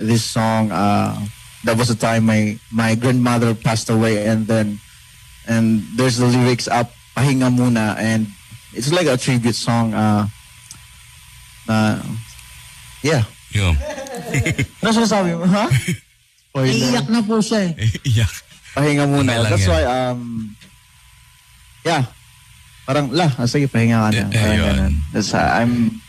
this song. That was the time my grandmother passed away, and there's the lyrics up, pahinga muna, and it's like a tribute song. Yeah. Yeah. Ano sinasabi mo, ha? Iiyak na po siya eh. Iyak. Pahinga muna. Okay lang That's yan. why, yeah. Parang, sige, pahinga ka na. Parang Ayun. ganun. That's,